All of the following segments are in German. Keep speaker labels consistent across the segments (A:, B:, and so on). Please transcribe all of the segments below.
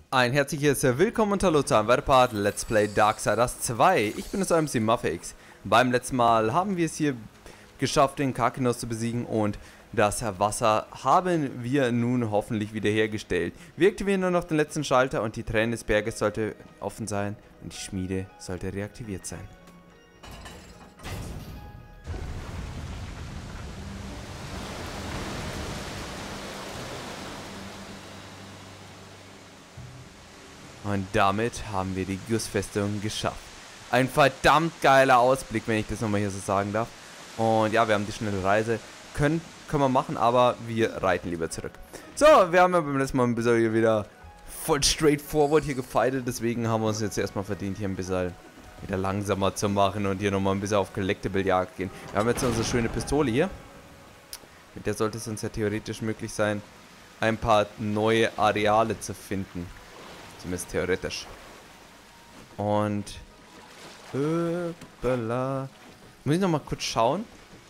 A: Ein herzliches Willkommen und Hallo zu einem weiteren Part Let's Play Darksiders 2. Ich bin es MC Muffix. Beim letzten Mal haben wir es hier geschafft, den Karkinos zu besiegen und das Wasser haben wir nun hoffentlich wiederhergestellt. Wir aktivieren nur noch den letzten Schalter und die Träne des Berges sollte offen sein und die Schmiede sollte reaktiviert sein. Und damit haben wir die Gussfestung geschafft. Ein verdammt geiler Ausblick, wenn ich das nochmal hier so sagen darf. Und ja, wir haben die schnelle Reise. Können wir machen, aber wir reiten lieber zurück. So, wir haben ja beim letzten Mal ein bisschen hier wieder voll straightforward hier gefightet. Deswegen haben wir uns jetzt erstmal verdient, hier ein bisschen wieder langsamer zu machen und hier nochmal ein bisschen auf Collectible-Jagd gehen. Wir haben jetzt unsere schöne Pistole hier. Mit der sollte es uns ja theoretisch möglich sein, ein paar neue Areale zu finden. Zumindest theoretisch. Und muss ich noch mal kurz schauen.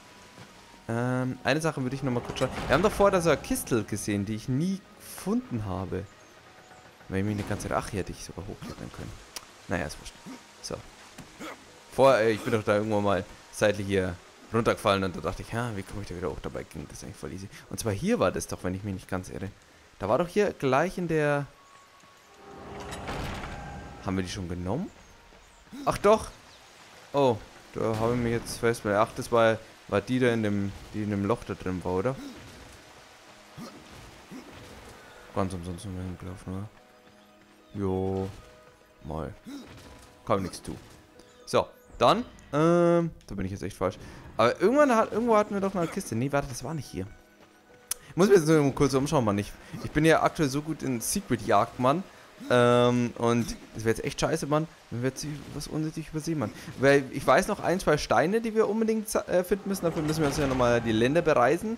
A: Eine Sache würde ich noch mal kurz schauen. Wir haben doch vorher so eine Kistel gesehen, die ich nie gefunden habe. Weil ich mich eine ganze Zeit... Ach, hier hätte ich sogar hochklettern können. Naja, ist wurscht. So. Ich bin doch da irgendwann mal seitlich hier runtergefallen und da dachte ich, ja, wie komme ich da wieder hoch? Dabei ging das eigentlich voll easy. Und zwar hier war das doch, wenn ich mich nicht ganz irre. Da war doch hier gleich in der... Haben wir die schon genommen? Ach doch. Oh, da habe ich mich jetzt fest. Ach, das war die da die in dem Loch da drin war, oder? Ganz umsonst sind wir hingelaufen, oder? Jo. Mal. Kann nichts tun. So, dann. Da bin ich jetzt echt falsch. Aber irgendwo hatten wir doch noch eine Kiste. Nee, warte, das war nicht hier. Ich muss mir jetzt nur kurz umschauen, Mann. Ich bin ja aktuell so gut in Secret-Jagd, Mann. Und das wäre jetzt echt scheiße, Mann, wenn wir jetzt was unnötig übersehen, Mann. Weil ich weiß noch ein, zwei Steine, die wir unbedingt finden müssen. Dafür müssen wir uns ja nochmal die Länder bereisen.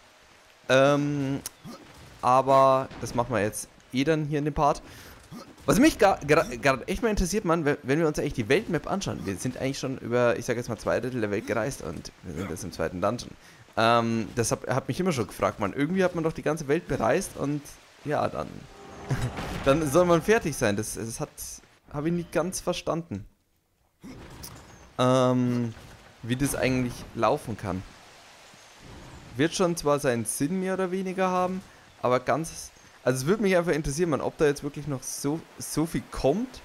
A: Aber das machen wir jetzt dann hier in dem Part. Was mich gerade echt mal interessiert, Mann, wenn wir uns eigentlich die Weltmap anschauen. Wir sind eigentlich schon über, ich sag jetzt mal, 2/3 der Welt gereist und wir sind jetzt im zweiten Dungeon. Das hat mich immer schon gefragt, Mann. Irgendwie hat man doch die ganze Welt bereist und ja, dann soll man fertig sein. Das habe ich nicht ganz verstanden. Wie das eigentlich laufen kann. Wird schon zwar seinen Sinn mehr oder weniger haben, aber ganz... Also es würde mich einfach interessieren, man, ob da jetzt wirklich noch so viel kommt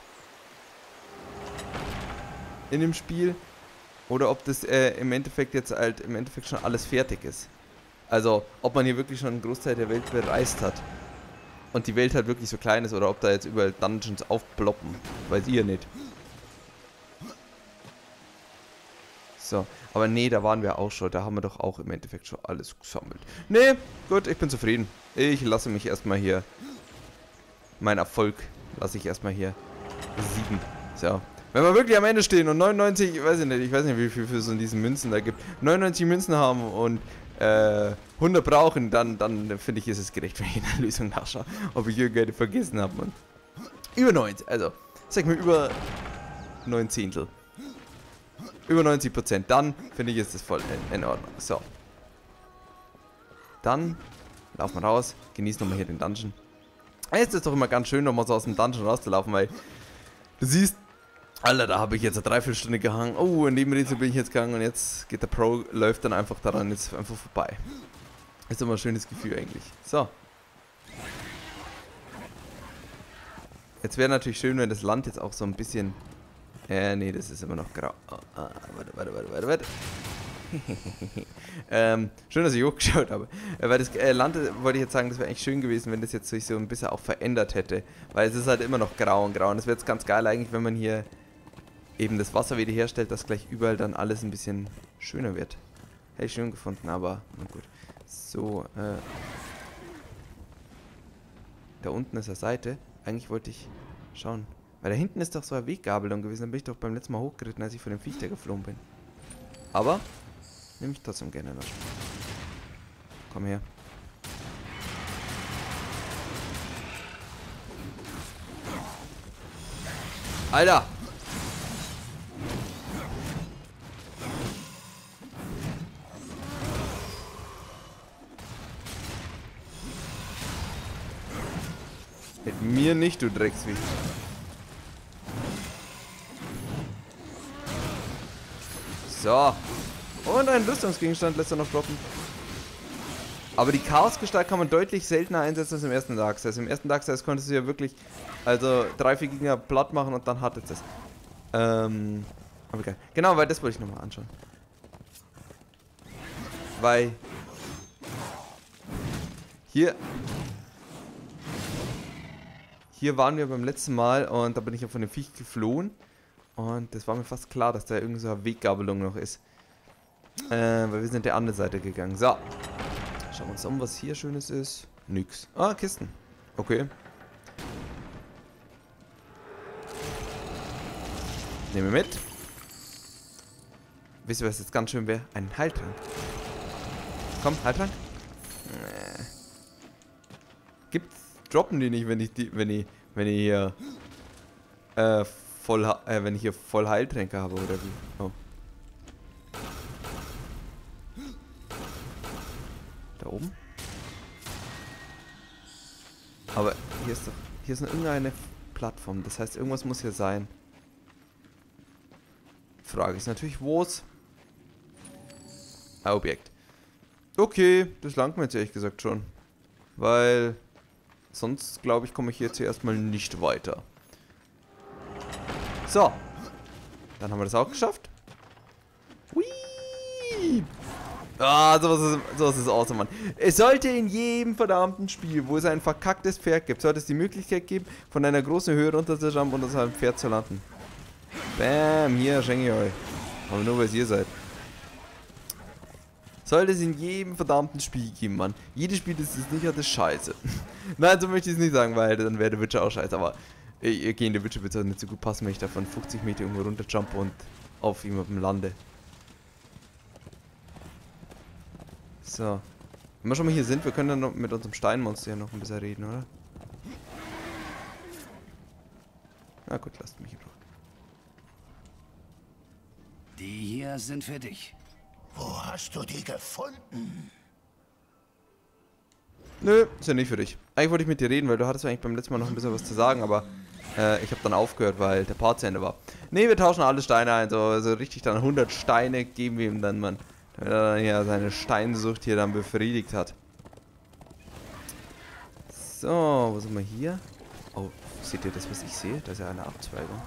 A: in dem Spiel oder ob das im Endeffekt jetzt halt schon alles fertig ist. Also ob man hier wirklich schon einen Großteil der Welt bereist hat. Und die Welt halt wirklich so klein ist oder ob da jetzt überall Dungeons aufploppen. Weiß ihr nicht. So, aber nee, da waren wir auch schon. Da haben wir doch auch im Endeffekt schon alles gesammelt. Nee, gut, ich bin zufrieden. Ich lasse mich erstmal hier... Mein Erfolg lasse ich erstmal hier siegen. So. Wenn wir wirklich am Ende stehen und 99, ich weiß nicht, wie viel für so diesen Münzen da gibt. 99 Münzen haben und 100 brauchen, dann finde ich, ist es gerecht, wenn ich in der Lösung nachschaue, ob ich irgendeine vergessen habe, Mann. Über 90, also, sag mal über 9 Zehntel. Über 90%, dann finde ich, ist das voll in Ordnung. So. Dann laufen wir raus, genießen nochmal hier den Dungeon. Jetzt ist es doch immer ganz schön, nochmal so aus dem Dungeon rauszulaufen, weil du siehst, Alter, da habe ich jetzt eine Dreiviertelstunde gehangen. Oh, in dem Rätsel bin ich jetzt gegangen und jetzt geht der Pro, läuft dann einfach daran jetzt einfach vorbei. Ist immer ein schönes Gefühl eigentlich. So. Jetzt wäre natürlich schön, wenn das Land jetzt auch so ein bisschen... nee, das ist immer noch grau. Warte. Schön, dass ich hochgeschaut habe. Weil das Land, wollte ich jetzt sagen, das wäre eigentlich schön gewesen, wenn das jetzt sich so ein bisschen auch verändert hätte. Weil es ist halt immer noch grau und grau. Und es wäre jetzt ganz geil eigentlich, wenn man hier eben das Wasser wieder herstellt, dass gleich überall dann alles ein bisschen schöner wird. Hätte ich schön gefunden, aber na gut. So, da unten ist eine Seite. Eigentlich wollte ich schauen. Weil da hinten ist doch so eine Weggabelung gewesen. Da bin ich doch beim letzten Mal hochgeritten, als ich von dem Viech da geflogen bin. Aber nehme ich trotzdem gerne noch. Komm her. Alter! Mit mir nicht, du Drecksvieh. So. Und ein Rüstungsgegenstand lässt er noch droppen. Aber die Chaosgestalt kann man deutlich seltener einsetzen als im ersten Darkseid. Im ersten Darkseid konntest du ja wirklich, also 3-4 Gegner platt machen und dann hattet es. Aber geil. Genau, weil das wollte ich nochmal anschauen. Weil hier waren wir beim letzten Mal und da bin ich ja von dem Viech geflohen. Und das war mir fast klar, dass da irgend so eine Weggabelung noch ist. Weil wir sind der andere Seite gegangen. So. Schauen wir uns um, was hier Schönes ist. Nix. Ah, Kisten. Okay. Nehmen wir mit. Wisst ihr, was jetzt ganz schön wäre? Ein Heiltrank. Komm, Heiltrank. Nee. Droppen die nicht, wenn ich hier wenn ich hier voll Heiltränke habe oder wie? Oh. Da oben? Aber hier ist noch irgendeine Plattform. Das heißt, irgendwas muss hier sein. Frage ist natürlich, wo es? Objekt. Okay, das langt mir jetzt ehrlich gesagt schon. Weil sonst, glaube ich, komme ich jetzt hier erstmal nicht weiter. So. Dann haben wir das auch geschafft. Whee! Ah, sowas ist awesome, Mann. Es sollte in jedem verdammten Spiel, wo es ein verkacktes Pferd gibt, sollte es die Möglichkeit geben, von einer großen Höhe runter zu jumpen und aus einem Pferd zu landen. Bam, hier schenke ich euch. Aber nur, weil ihr seid. Sollte es in jedem verdammten Spiel geben, Mann. Jedes Spiel, das es nicht hat, ist scheiße. Nein, so möchte ich es nicht sagen, weil dann wäre der Witcher auch scheiße. Aber gegen den Witcher wird es nicht so gut passen, wenn ich da von 50 Meter irgendwo runterjumpe und auf jemandem lande. So. Wenn wir schon mal hier sind, wir können dann noch mit unserem Steinmonster hier noch ein bisschen reden, oder? Na gut, lasst mich in Ruhe.
B: Die hier sind für dich.
C: Wo hast du die gefunden?
A: Nö, ist ja nicht für dich. Eigentlich wollte ich mit dir reden, weil du hattest eigentlich beim letzten Mal noch ein bisschen was zu sagen, aber ich habe dann aufgehört, weil der Part zu Ende war. Ne, wir tauschen alle Steine ein, so richtig dann 100 Steine geben wir ihm dann, Mann. Damit er dann ja seine Steinsucht hier dann befriedigt hat. So, wo sind wir hier? Oh, seht ihr das, was ich sehe? Das ist ja eine Abzweigung.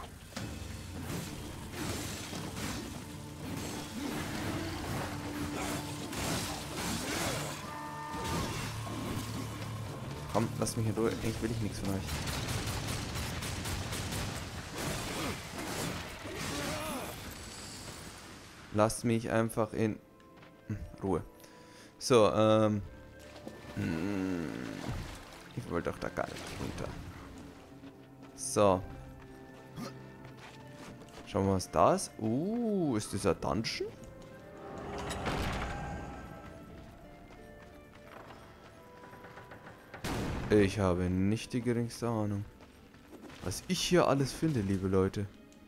A: Komm, lasst mich hier durch. Eigentlich will ich nichts von euch. Lasst mich einfach in Ruhe. So, ich wollte doch da gar nicht runter. So. Schauen wir mal, was da ist. Ist das ein Dungeon? Ich habe nicht die geringste Ahnung. Was ich hier alles finde, liebe Leute.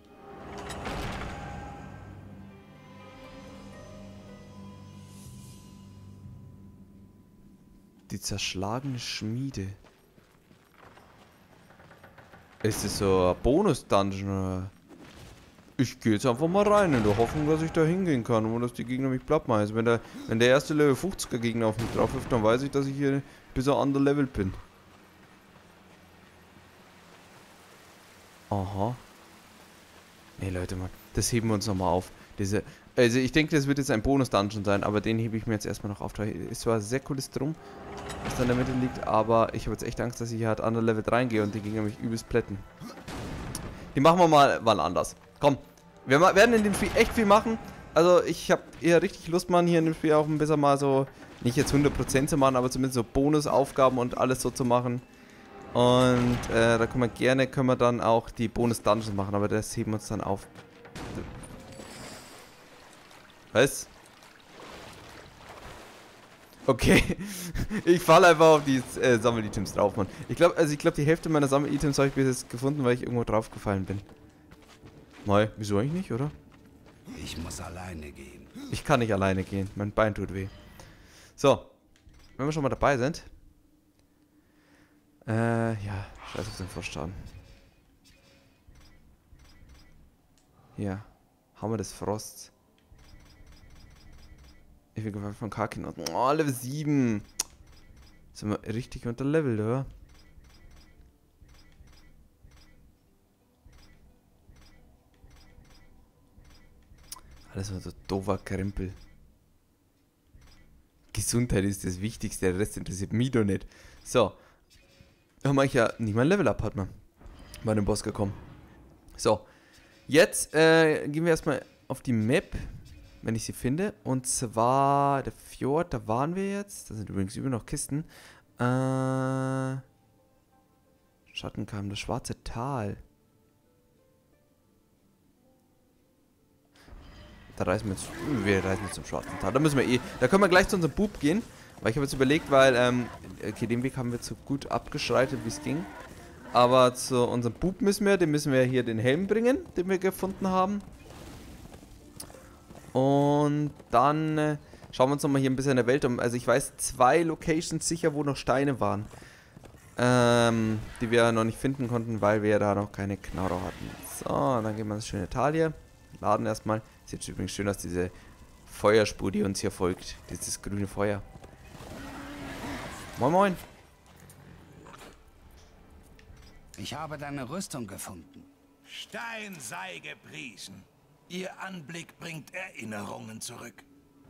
A: Die zerschlagene Schmiede. Ist es so ein Bonus-Dungeon oder? Ich gehe jetzt einfach mal rein in der Hoffnung, dass ich da hingehen kann und dass die Gegner mich platt machen. Also wenn der erste Level 50er Gegner auf mich drauf wirft, dann weiß ich, dass ich hier bis ein anderes Level bin. Aha. Nee, Leute, Mann. Das heben wir uns nochmal auf. Also ich denke, das wird jetzt ein Bonus-Dungeon sein, aber den hebe ich mir jetzt erstmal noch auf. Da ist zwar sehr cooles drum, was da in der Mitte liegt, aber ich habe jetzt echt Angst, dass ich hier halt andere Level reingehe und die Gegner mich übelst plätten. Die machen wir mal wann anders. Komm. Wir werden in dem Spiel echt viel machen. Also ich habe eher richtig Lust, Mann, hier in dem Spiel auch ein bisschen mal so, nicht jetzt 100% zu machen, aber zumindest so Bonusaufgaben und alles so zu machen. Und da können wir dann auch die Bonus-Dungeons machen, aber das heben wir uns dann auf. Was? Okay. Ich falle einfach auf die Sammel-Items drauf, Mann. Ich glaube, die Hälfte meiner Sammel-Items habe ich bis jetzt gefunden, weil ich irgendwo drauf gefallen bin. Mal, wieso eigentlich nicht, oder?
B: Ich muss alleine gehen.
A: Ich kann nicht alleine gehen. Mein Bein tut weh. So. Wenn wir schon mal dabei sind. Ja, scheiß auf den Frostschaden. Hier, Hammer des Frosts. Ich bin gefallen von Karkin. Oh, Level 7. Sind wir richtig unterlevelt, oder? Alles war so doofer Krempel. Gesundheit ist das Wichtigste, der Rest interessiert mich doch nicht. So. Da mache ich ja nicht mal ein Level-Up, hat man bei dem Boss gekommen. So. Jetzt gehen wir erstmal auf die Map, wenn ich sie finde. Und zwar der Fjord, da waren wir jetzt. Da sind übrigens über noch Kisten. Schattenkam, das schwarze Tal. Da reisen wir reisen zum schwarzen Tal. Da müssen wir da können wir gleich zu unserem Bub gehen. Weil ich habe jetzt überlegt, weil, okay, den Weg haben wir so gut abgeschreitet, wie es ging. Aber zu unserem Bub müssen wir hier den Helm bringen, den wir gefunden haben. Und dann schauen wir uns nochmal hier ein bisschen in der Welt um. Also ich weiß 2 Locations sicher, wo noch Steine waren. Die wir noch nicht finden konnten, weil wir da noch keine Knarre hatten. So, dann gehen wir ins schöne Tal hier. Laden erstmal. Sieht übrigens schön aus, diese Feuerspur, die uns hier folgt. Dieses grüne Feuer. Moin moin.
B: Ich habe deine Rüstung gefunden.
C: Stein sei gepriesen. Ihr Anblick bringt Erinnerungen zurück.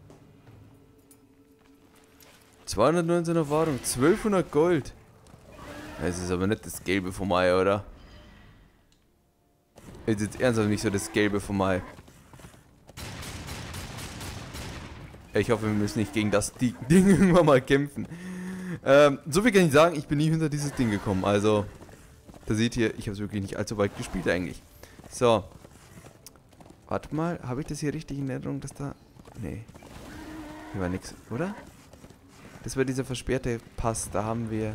A: 219 Erfahrung, 1200 Gold. Es ist aber nicht das Gelbe vom Ei, oder? Es ist jetzt ernsthaft nicht so das Gelbe vom Ei. Ich hoffe, wir müssen nicht gegen das Ding irgendwann mal kämpfen. So viel kann ich sagen, ich bin nie hinter dieses Ding gekommen. Also, da seht ihr, ich habe es wirklich nicht allzu weit gespielt eigentlich. So. Warte mal, habe ich das hier richtig in Erinnerung, dass da... Nee. Hier war nichts, oder? Das war dieser versperrte Pass, da haben wir...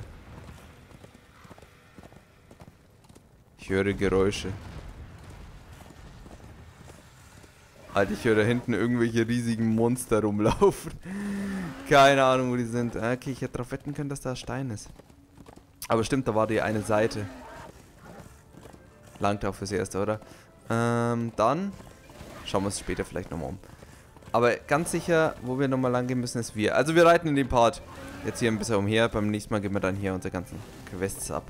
A: Ich höre Geräusche. Alter, ich höre da hinten irgendwelche riesigen Monster rumlaufen. Keine Ahnung, wo die sind. Okay, ich hätte darauf wetten können, dass da Stein ist. Aber stimmt, da war die eine Seite. Langt auch fürs Erste, oder? Dann schauen wir uns später vielleicht nochmal um. Aber ganz sicher, wo wir nochmal lang gehen müssen, ist wir. Also wir reiten in dem Part jetzt hier ein bisschen umher. Beim nächsten Mal gehen wir dann hier unsere ganzen Quests ab.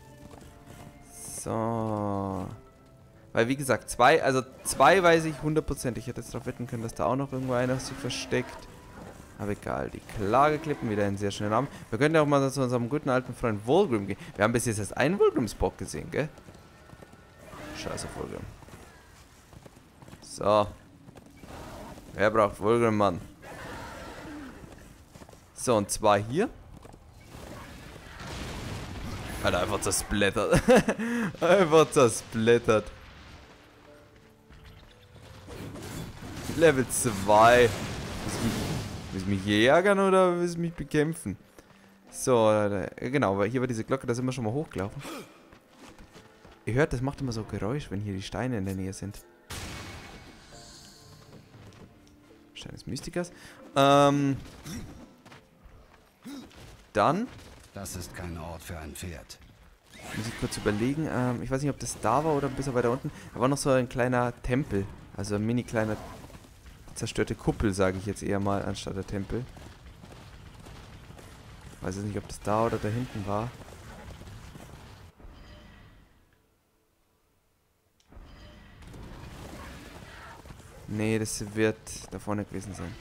A: So. Weil wie gesagt, 2 weiß ich 100%. Ich hätte jetzt darauf wetten können, dass da auch noch irgendwo einer sich versteckt. Aber egal, die Klageklippen, wieder einen sehr schönen Namen. Wir können ja auch mal zu unserem guten alten Freund Vulgrim gehen. Wir haben bis jetzt erst einen Vulgrim-Spot gesehen, gell? Scheiße, Vulgrim. So. Wer braucht Vulgrim, Mann? So, und zwar hier. Alter, einfach zersplittert. Einfach zersplittert. Level 2. Willst du mich ärgern oder willst du mich bekämpfen? So, genau, weil hier war diese Glocke, da sind wir schon mal hochgelaufen. Ihr hört, das macht immer so Geräusch, wenn hier die Steine in der Nähe sind. Stein des Mystikers. Dann.
B: Das ist kein Ort für ein Pferd.
A: Muss ich kurz überlegen. Ich weiß nicht, ob das da war oder ein bisschen weiter unten. Da war noch so ein kleiner Tempel. Also ein mini kleiner zerstörte Kuppel, sage ich jetzt eher mal, anstatt der Tempel. Weiß jetzt nicht, ob das da oder da hinten war. Nee, das wird da vorne gewesen sein.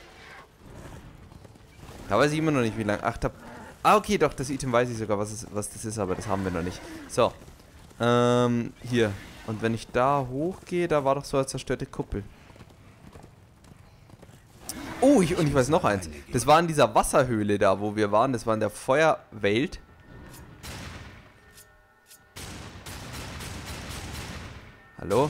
A: Da weiß ich immer noch nicht, wie lange. Ach, okay, doch, das Item weiß ich sogar, was das ist, aber das haben wir noch nicht. So. Hier. Und wenn ich da hochgehe, da war doch so eine zerstörte Kuppel. Oh, und ich weiß noch eins. Das war in dieser Wasserhöhle da, wo wir waren. Das war in der Feuerwelt. Hallo?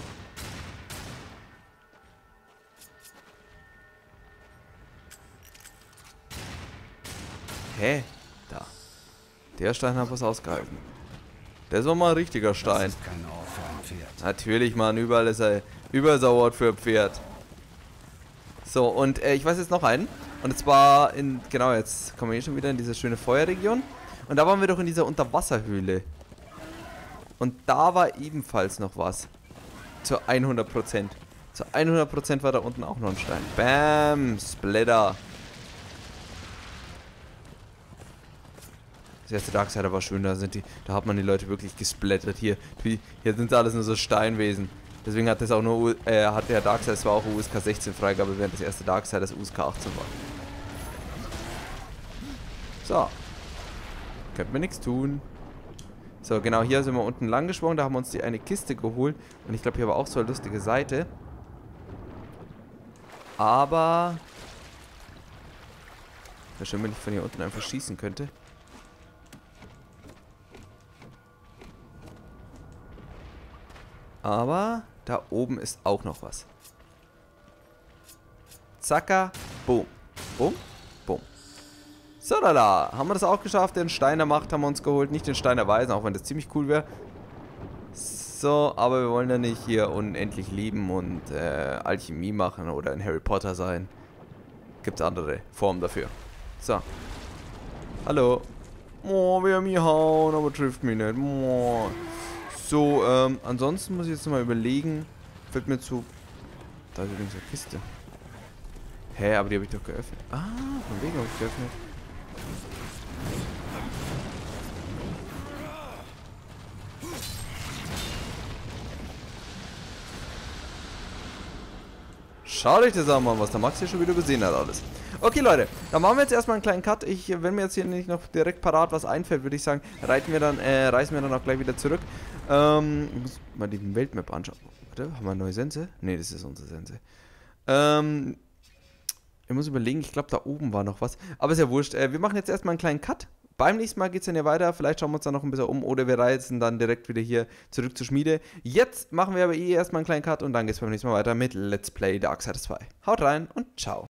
A: Hä? Da. Der Stein hat was ausgehalten. Das war mal ein richtiger Stein.
B: Das ist kein Ort für ein Pferd.
A: Natürlich, Mann. Überall ist ein Ort für ein Pferd. So, und ich weiß jetzt noch einen. Und zwar genau, jetzt kommen wir hier schon wieder in diese schöne Feuerregion. Und da waren wir doch in dieser Unterwasserhöhle. Und da war ebenfalls noch was. Zu 100%. Zu 100% war da unten auch noch ein Stein. Bam! Splitter. Das erste Darksider war schön, da hat man die Leute wirklich gesplattert. Hier sind alles nur so Steinwesen. Deswegen hat das auch nur, hat der Darksider zwar auch USK 16 Freigabe, während das erste Darksider das USK 18 war. So. Könnten wir nichts tun. So, genau, hier sind wir unten lang geschwungen, da haben wir uns die eine Kiste geholt. Und ich glaube, hier war auch so eine lustige Seite. Aber... wäre schön, wenn ich von hier unten einfach schießen könnte. Aber da oben ist auch noch was. Zacka, boom. Boom, boom. So, da. Haben wir das auch geschafft. Den Stein der Macht haben wir uns geholt. Nicht den Stein der Weisen, auch wenn das ziemlich cool wäre. So, aber wir wollen ja nicht hier unendlich lieben und Alchemie machen oder ein Harry Potter sein. Gibt es andere Formen dafür. So. Hallo. Oh, wer mich hauen, aber trifft mich nicht. Oh. So, ansonsten muss ich jetzt mal überlegen. Fällt mir zu... Da ist übrigens eine Kiste. Hä, aber die habe ich doch geöffnet. Ah, von wegen habe ich geöffnet. Schau euch das an, was der Max hier schon wieder übersehen hat alles. Okay, Leute, dann machen wir jetzt erstmal einen kleinen Cut. Wenn mir jetzt hier nicht noch direkt parat was einfällt, würde ich sagen, reißen wir dann auch gleich wieder zurück. Ich muss mal die Weltmap anschauen. Warte, haben wir eine neue Sense? Ne, das ist unsere Sense. Ich muss überlegen, ich glaube, da oben war noch was. Aber ist ja wurscht. Wir machen jetzt erstmal einen kleinen Cut. Beim nächsten Mal geht es dann ja weiter. Vielleicht schauen wir uns dann noch ein bisschen um oder wir reisen dann direkt wieder hier zurück zur Schmiede. Jetzt machen wir aber erstmal einen kleinen Cut und dann geht es beim nächsten Mal weiter mit Let's Play Darksiders 2. Haut rein und ciao.